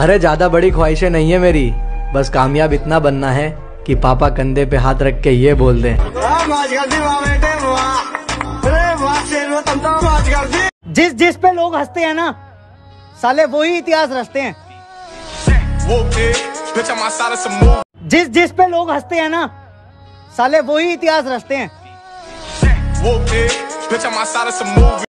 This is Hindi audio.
अरे ज्यादा बड़ी ख्वाहिशें नहीं है मेरी, बस कामयाब इतना बनना है कि पापा कंधे पे हाथ रख के ये बोल दें, जिस जिस पे लोग हंसते हैं ना साले वही इतिहास रचते हैं। जिस जिस पे लोग हंसते हैं ना साले वही इतिहास रचते हैं।